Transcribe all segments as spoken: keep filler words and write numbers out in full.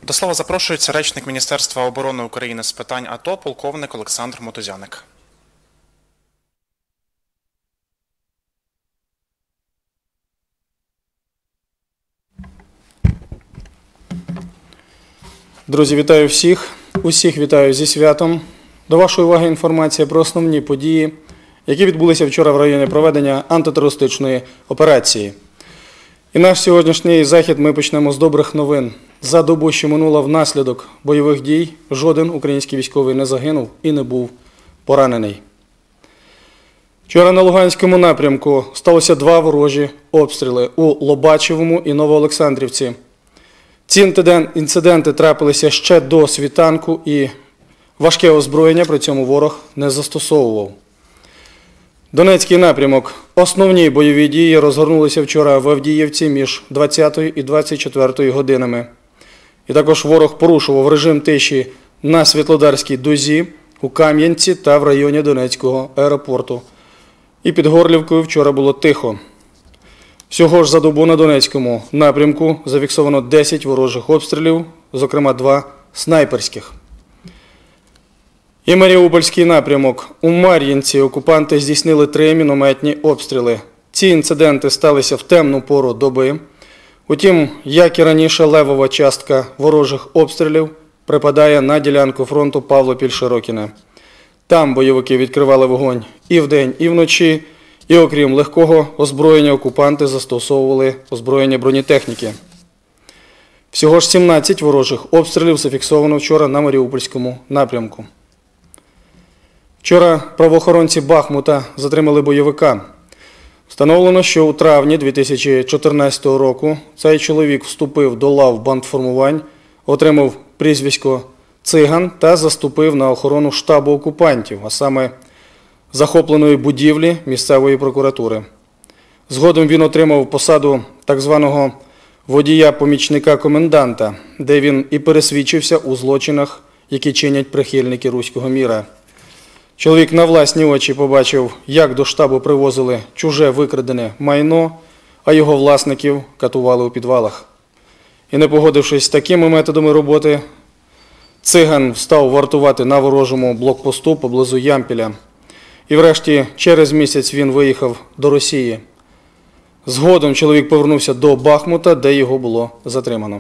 До слова запрошується речник Міністерства оборони України з питань АТО, полковник Олександр Мотузяник. Друзі, вітаю всіх. Усіх вітаю зі святом. До вашої уваги інформація про основні події, які відбулися вчора в районі проведення антитерористичної операції. І наш сьогоднішній захід ми почнемо з добрих новин. За добу, що минула внаслідок бойових дій, жоден український військовий не загинув і не був поранений. Вчора на Луганському напрямку сталося два ворожі обстріли у Лобачевому і Новоолександрівці. Ці інциденти трапилися ще до світанку і важке озброєння при цьому ворог не застосовував. Донецький напрямок. Основні бойові дії розгорнулися вчора в Авдіївці між двадцятою і двадцять четвертою годинами. І також ворог порушував режим тиші на Світлодарській дузі, у Кам'янці та в районі Донецького аеропорту. І під Горлівкою вчора було тихо. Всього ж за добу на Донецькому напрямку зафіксовано десять ворожих обстрілів, зокрема два снайперських. І Маріупольський напрямок. У Мар'їнці окупанти здійснили три мінометні обстріли. Ці інциденти сталися в темну пору доби. Утім, як і раніше, левова частка ворожих обстрілів припадає на ділянку фронту Павлопіль-Широкіне. Там бойовики відкривали вогонь і вдень, і вночі. І окрім легкого озброєння, окупанти застосовували озброєння бронетехніки. Всього ж сімнадцять ворожих обстрілів зафіксовано вчора на Маріупольському напрямку. Вчора правоохоронці Бахмута затримали бойовика. Встановлено, що у травні дві тисячі чотирнадцятого року цей чоловік вступив до лав бандформувань, отримав прізвисько «Циган» та заступив на охорону штабу окупантів, а саме захопленої будівлі місцевої прокуратури. Згодом він отримав посаду так званого водія-помічника коменданта, де він і пересвідчився у злочинах, які чинять прихильники руського міра. Чоловік на власні очі побачив, як до штабу привозили чуже викрадене майно, а його власників катували у підвалах. І не погодившись з такими методами роботи, Циган став вартувати на ворожому блокпосту поблизу Ямпіля. І врешті через місяць він виїхав до Росії. Згодом чоловік повернувся до Бахмута, де його було затримано.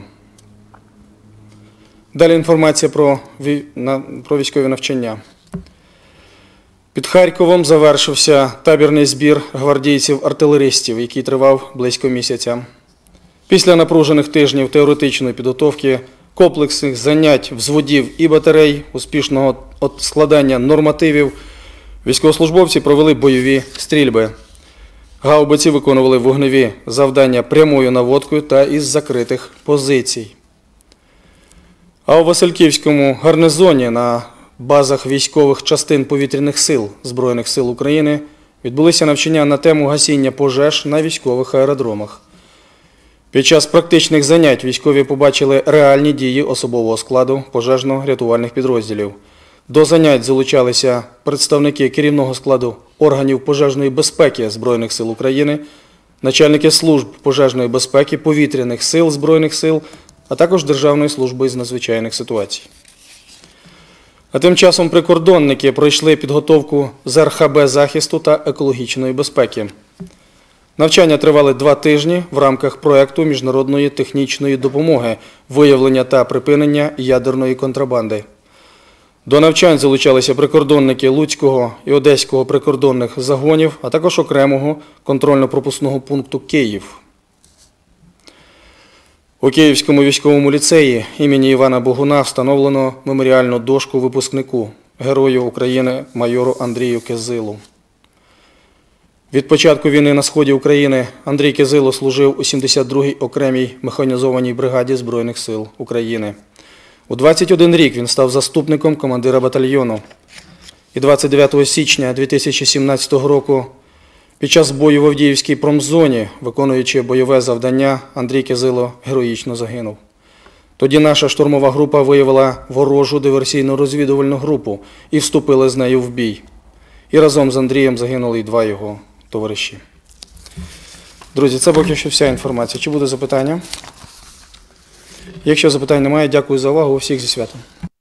Далі інформація про, про військові навчання. Під Харковом завершився табірний збір гвардійців-артилеристів, який тривав близько місяця. Після напружених тижнів теоретичної підготовки, комплексних занять взводів і батарей, успішного складання нормативів, військовослужбовці провели бойові стрільби. Гаубиці виконували вогневі завдання прямою наводкою та із закритих позицій. А у Васильківському гарнизоні на базах військових частин повітряних сил Збройних сил України відбулися навчання на тему гасіння пожеж на військових аеродромах. Під час практичних занять військові побачили реальні дії особового складу пожежно-рятувальних підрозділів. До занять залучалися представники керівного складу органів пожежної безпеки Збройних сил України, начальники служб пожежної безпеки, повітряних сил Збройних сил, а також Державної служби з надзвичайних ситуацій. А тим часом прикордонники пройшли підготовку з ер ха бе захисту та екологічної безпеки. Навчання тривали два тижні в рамках проєкту міжнародної технічної допомоги виявлення та припинення ядерної контрабанди. До навчань залучалися прикордонники Луцького і Одеського прикордонних загонів, а також окремого контрольно-пропускного пункту «Київ». У Київському військовому ліцеї імені Івана Богуна встановлено меморіальну дошку випускнику, герою України майору Андрію Кизилу. Від початку війни на сході України Андрій Кизило служив у сімдесят другій окремій механізованій бригаді Збройних сил України. У двадцять один рік він став заступником командира батальйону. І двадцять дев'ятого січня дві тисячі сімнадцятого року під час бою в Авдіївській промзоні, виконуючи бойове завдання, Андрій Кизило героїчно загинув. Тоді наша штурмова група виявила ворожу диверсійно-розвідувальну групу і вступила з нею в бій. І разом з Андрієм загинули й два його товариші. Друзі, це поки що вся інформація. Чи буде запитання? Якщо запитань немає, дякую за увагу. Усіх зі святом.